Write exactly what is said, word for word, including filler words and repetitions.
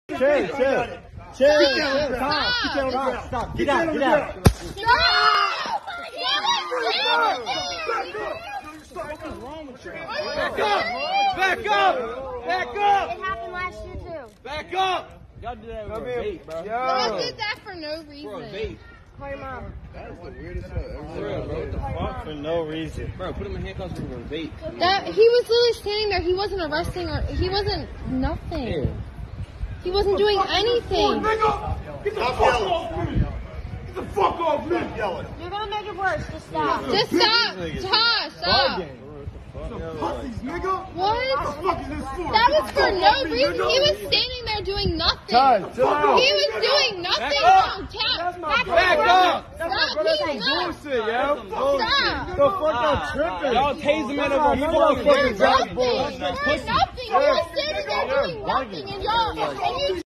Chill, chill. Chill, chill. Stop. Get down. Stop. Get out. Get out. Back up! Back up! Back up! It happened last year too. Back up! Y'all did that with a vape, bro. Y'all did that for no reason. For a vape. Call your mom. That is the weirdest shit ever. Bro, what the fuck? For no reason. Bro, put him in handcuffs with a vape. That he was literally standing there. He wasn't arresting or he wasn't nothing. Yeah. He wasn't doing anything. Get the fuck off me! Get the fuck off me! You're gonna make it worse. Just stop. Just stop. Stop. Stop. Pussies, nigga! What? What the fuck is this for? That was for no reason. He was standing there doing nothing. Todd, chill out. He was doing nothing. Back No, Todd. Back up! Stop. He's not. Bullshit, yo. Stop. The fuck y'all tripping? Y'all tasing him over Y'all fucking fucking For drop nothing. balls. For nothing. He was standing there doing nothing, and y'all. And you